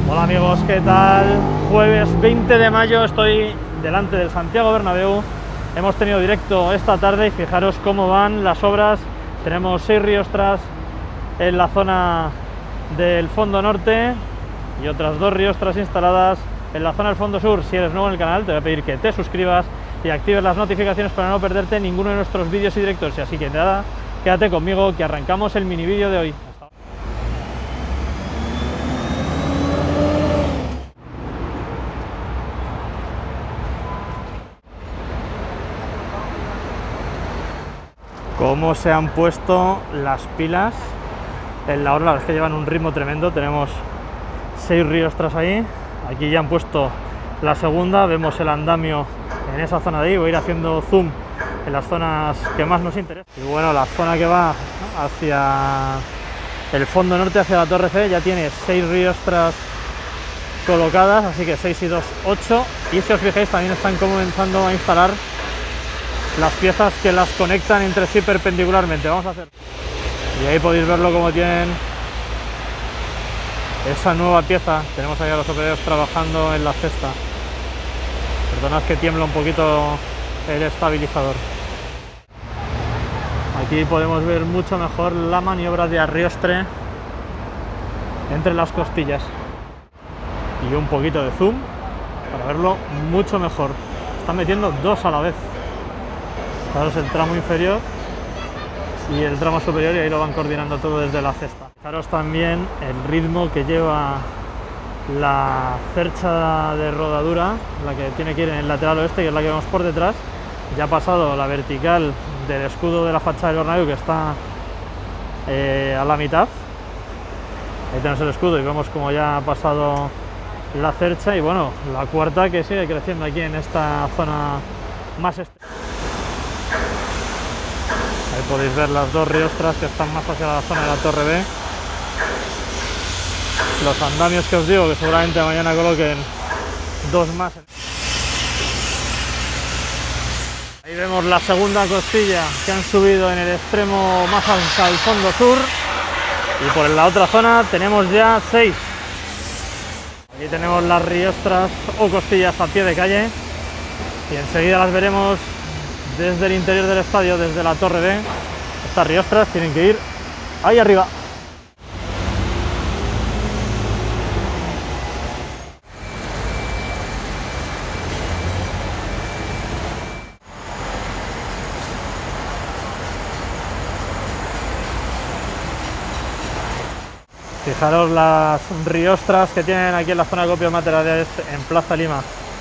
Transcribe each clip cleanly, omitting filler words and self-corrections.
Hola amigos, ¿qué tal? Jueves 20 de mayo, estoy delante del Santiago Bernabéu. Hemos tenido directo esta tarde y fijaros cómo van las obras. Tenemos 6 riostras en la zona del fondo norte y otras 2 riostras instaladas en la zona del fondo sur. Si eres nuevo en el canal, te voy a pedir que te suscribas y actives las notificaciones para no perderte ninguno de nuestros vídeos y directos. Y así que nada, quédate conmigo que arrancamos el mini vídeo de hoy. Cómo se han puesto las pilas en la obra, la verdad es que llevan un ritmo tremendo. Tenemos 6 riostras ahí, aquí ya han puesto la segunda, vemos el andamio en esa zona de ahí. Voy a ir haciendo zoom en las zonas que más nos interesan. Y bueno, la zona que va hacia el fondo norte, hacia la Torre C, ya tiene 6 riostras colocadas, así que 6 y 2, 8. Y si os fijáis, también están comenzando a instalar las piezas que las conectan entre sí perpendicularmente. Vamos a hacer. Y ahí podéis verlo como tienen esa nueva pieza. Tenemos ahí a los operarios trabajando en la cesta. Perdonad que tiembla un poquito el estabilizador. Aquí podemos ver mucho mejor la maniobra de arriostre entre las costillas. Y un poquito de zoom para verlo mucho mejor. Están metiendo 2 a la vez. Fijaros el tramo inferior y el tramo superior, y ahí lo van coordinando todo desde la cesta. Fijaros también el ritmo que lleva la cercha de rodadura, la que tiene que ir en el lateral oeste, que es la que vemos por detrás. Ya ha pasado la vertical del escudo de la fachada del Bernabéu, que está a la mitad. Ahí tenemos el escudo y vemos como ya ha pasado la cercha, y bueno, la cuarta que sigue creciendo aquí en esta zona más este. Ahí podéis ver las 2 riostras que están más hacia la zona de la Torre B. Los andamios que os digo, que seguramente mañana coloquen 2 más. Ahí vemos la segunda costilla que han subido en el extremo más hacia el fondo sur. Y por la otra zona tenemos ya 6. Aquí tenemos las riostras o costillas a pie de calle. Y enseguida las veremos desde el interior del estadio, desde la Torre B. Estas riostras tienen que ir ahí arriba. Fijaros las riostras que tienen aquí en la zona de copios materiales en Plaza Lima.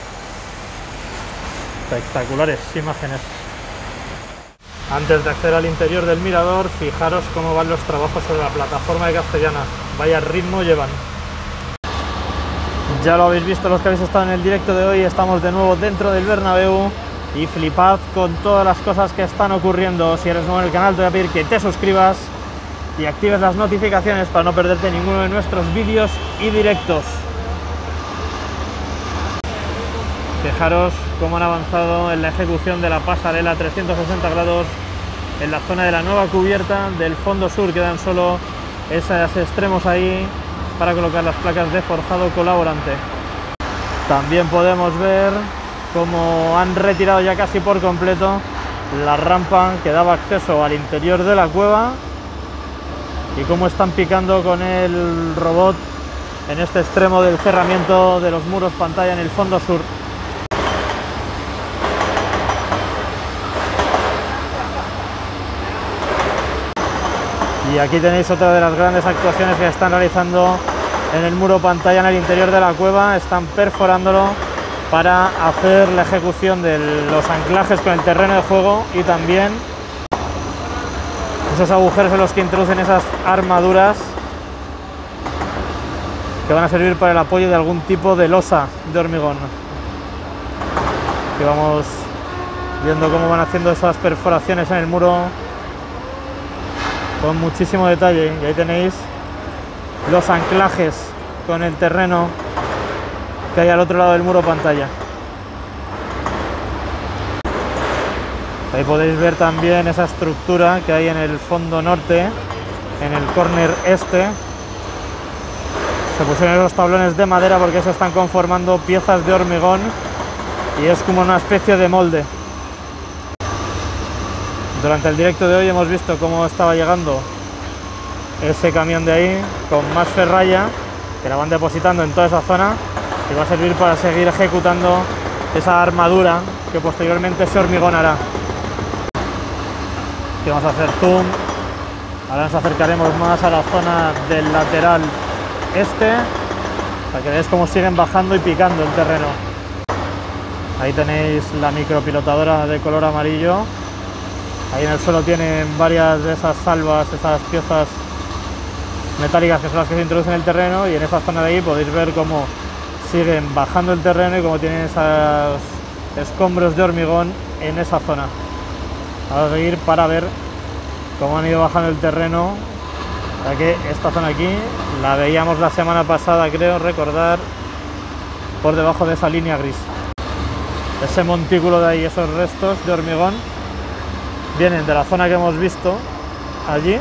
Espectaculares imágenes. Antes de acceder al interior del mirador, fijaros cómo van los trabajos sobre la plataforma de Castellana. Vaya ritmo llevan. Ya lo habéis visto los que habéis estado en el directo de hoy. Estamos de nuevo dentro del Bernabéu y flipad con todas las cosas que están ocurriendo. Si eres nuevo en el canal, te voy a pedir que te suscribas y actives las notificaciones para no perderte ninguno de nuestros vídeos y directos. Fijaros cómo han avanzado en la ejecución de la pasarela 360 grados en la zona de la nueva cubierta del fondo sur. Quedan solo esos extremos ahí para colocar las placas de forjado colaborante. También podemos ver cómo han retirado ya casi por completo la rampa que daba acceso al interior de la cueva y cómo están picando con el robot en este extremo del cerramiento de los muros pantalla en el fondo sur. Y aquí tenéis otra de las grandes actuaciones que están realizando en el muro pantalla en el interior de la cueva. Están perforándolo para hacer la ejecución de los anclajes con el terreno de juego y también esos agujeros en los que introducen esas armaduras que van a servir para el apoyo de algún tipo de losa de hormigón. Aquí vamos viendo cómo van haciendo esas perforaciones en el muro con muchísimo detalle, y ahí tenéis los anclajes con el terreno que hay al otro lado del muro pantalla. Ahí podéis ver también esa estructura que hay en el fondo norte, en el córner este, Se pusieron esos tablones de madera porque se están conformando piezas de hormigón y es como una especie de molde. Durante el directo de hoy hemos visto cómo estaba llegando ese camión de ahí con más ferralla, que la van depositando en toda esa zona y va a servir para seguir ejecutando esa armadura que posteriormente se hormigonará. Aquí vamos a hacer zoom. Ahora nos acercaremos más a la zona del lateral este para que veáis cómo siguen bajando y picando el terreno. Ahí tenéis la micropilotadora de color amarillo. Ahí en el suelo tienen varias de esas salvas, esas piezas metálicas que son las que se introducen en el terreno, y en esa zona de ahí podéis ver cómo siguen bajando el terreno y cómo tienen esos escombros de hormigón en esa zona. Vamos a seguir para ver cómo han ido bajando el terreno, ya que esta zona aquí la veíamos la semana pasada, creo recordar, por debajo de esa línea gris. Ese montículo de ahí, esos restos de hormigón, vienen de la zona que hemos visto allí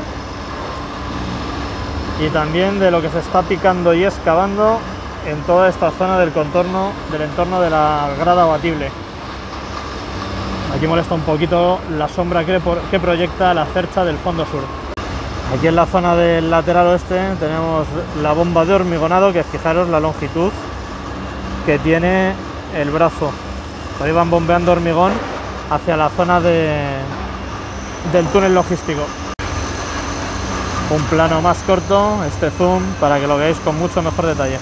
y también de lo que se está picando y excavando en toda esta zona del contorno, del entorno de la grada abatible. Aquí molesta un poquito la sombra que proyecta la cercha del fondo sur. Aquí en la zona del lateral oeste tenemos la bomba de hormigonado, que fijaros la longitud que tiene el brazo. Ahí van bombeando hormigón hacia la zona del túnel logístico. Un plano más corto, este zoom, para que lo veáis con mucho mejor detalle.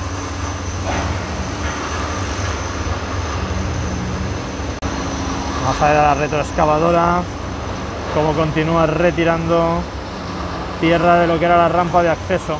Vamos a ver a la retroexcavadora cómo continúa retirando tierra de lo que era la rampa de acceso.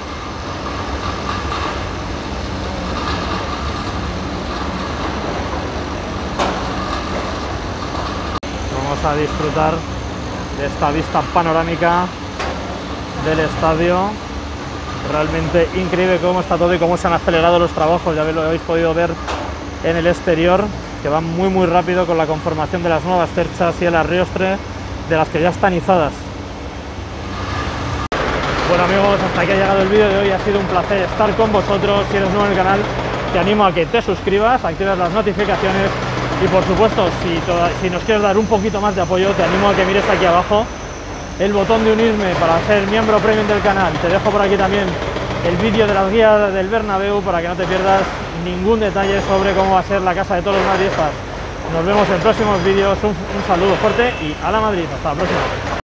Vamos a disfrutar de esta vista panorámica del estadio. Realmente increíble cómo está todo y cómo se han acelerado los trabajos. Ya lo habéis podido ver en el exterior, que van muy rápido con la conformación de las nuevas cerchas y el arriostre de las que ya están izadas. Bueno amigos, hasta aquí ha llegado el vídeo de hoy. Ha sido un placer estar con vosotros. Si eres nuevo en el canal, te animo a que te suscribas, actives las notificaciones y por supuesto, si nos quieres dar un poquito más de apoyo, te animo a que mires aquí abajo el botón de unirme para ser miembro premium del canal. Te dejo por aquí también el vídeo de las guías del Bernabéu para que no te pierdas ningún detalle sobre cómo va a ser la casa de todos los madridistas. Nos vemos en próximos vídeos. Un saludo fuerte y a la Madrid. Hasta la próxima.